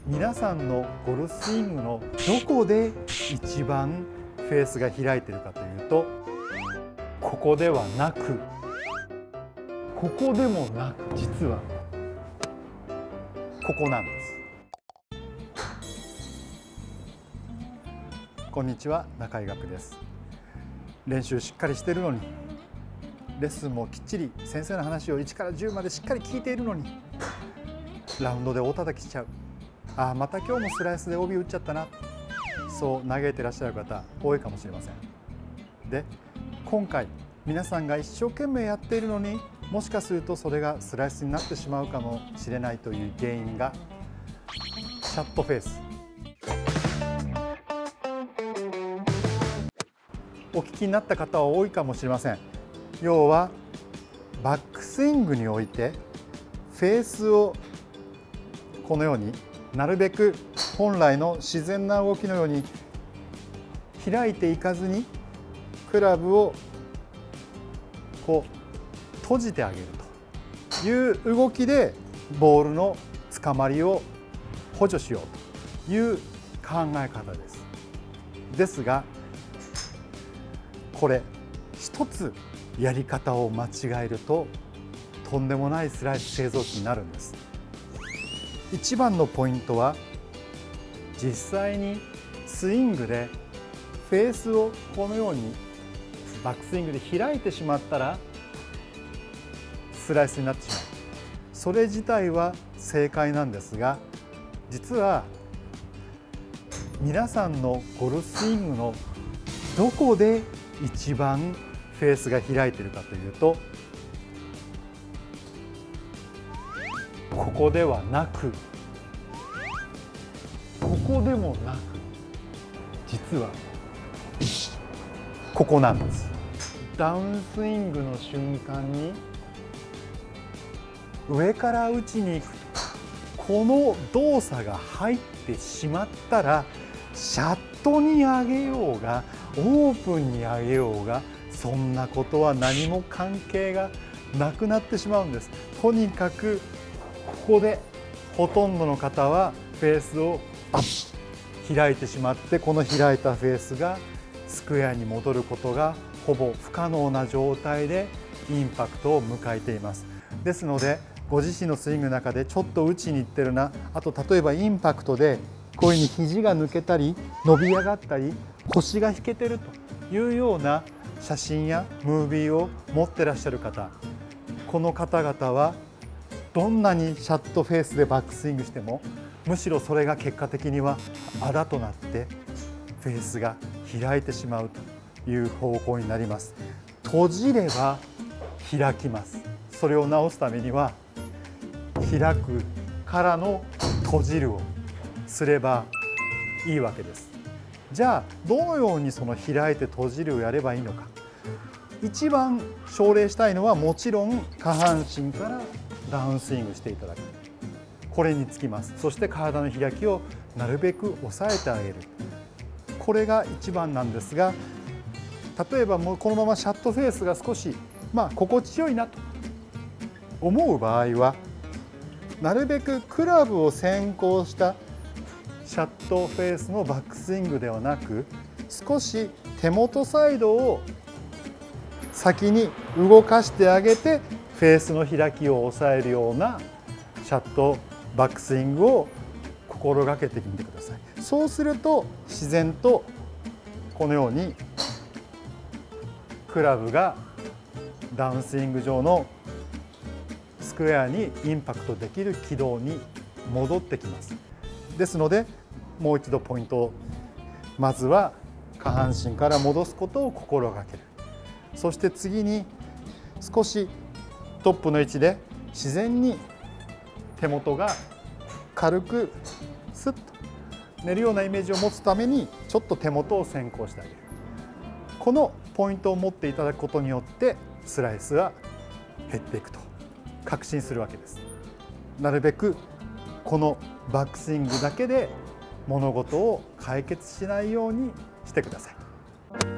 皆さんのゴルフスイングのどこで一番フェースが開いているかというと、ここではなく、ここでもなく、実はここなんです。こんにちは、中井学です。練習しっかりしているのに、レッスンもきっちり先生の話を1から10までしっかり聞いているのに、ラウンドで大叩きしちゃう。ああ、また今日もスライスで OB 打っちゃったな、そう嘆いていらっしゃる方多いかもしれません。で、今回皆さんが一生懸命やっているのに、もしかするとそれがスライスになってしまうかもしれないという原因がシャットフェース。お聞きになった方は多いかもしれません。要はバックスイングにおいてフェースをこのようになるべく本来の自然な動きのように開いていかずに、クラブをこう閉じてあげるという動きでボールのつかまりを補助しようという考え方です。ですが、これ一つやり方を間違えるととんでもないスライス製造機になるんです。一番のポイントは、実際にスイングでフェースをこのようにバックスイングで開いてしまったらスライスになってしまう。それ自体は正解なんですが、実は皆さんのゴルフスイングのどこで一番フェースが開いているかというと、ここではなく、ここでもなく、実はここなんです。ダウンスイングの瞬間に上から打ちに行く、この動作が入ってしまったら、シャットに上げようがオープンに上げようが、そんなことは何も関係がなくなってしまうんです。とにかくここでほとんどの方はフェースを開いてしまって、この開いたフェースがスクエアに戻ることがほぼ不可能な状態でインパクトを迎えています。ですので、ご自身のスイングの中でちょっと打ちにいってるな、あと例えばインパクトでこういうふうに肘が抜けたり伸び上がったり腰が引けてるというような写真やムービーを持ってらっしゃる方、この方々はどんなにシャットフェースでバックスイングしても、むしろそれが結果的にはあだとなってフェースが開いてしまうという方向になります。閉じれば開きます。それを直すためには開くからの閉じるをすればいいわけです。じゃあどのようにその開いて閉じるをやればいいのか。一番奨励したいのは、もちろん下半身からダウンスイングしていただく、これにつきます。そして体の開きをなるべく抑えてあげる、これが一番なんですが、例えばもうこのままシャットフェースが少し心地よいなと思う場合は、なるべくクラブを先行したシャットフェースのバックスイングではなく、少し手元サイドを先に動かしてあげてフェースの開きを抑えるようなシャットバックスイングを心がけてみてください。そうすると自然とこのようにクラブがダウンスイング上のスクエアにインパクトできる軌道に戻ってきます。ですので、もう一度ポイントを、まずは下半身から戻すことを心がける。そして次に少しトップの位置で自然に手元が軽くスッと寝るようなイメージを持つために、ちょっと手元を先行してあげる。このポイントを持っていただくことによってスライスは減っていくと確信するわけです。なるべくこのバックスイングだけで物事を解決しないようにしてください。